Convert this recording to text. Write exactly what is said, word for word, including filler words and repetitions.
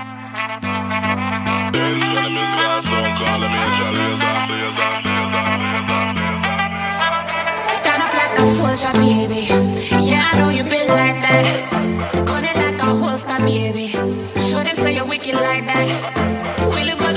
Stand up like a soldier, baby. Yeah, I know you built like that. Gun it like a holster, baby. Show them say you're wicked like that. We live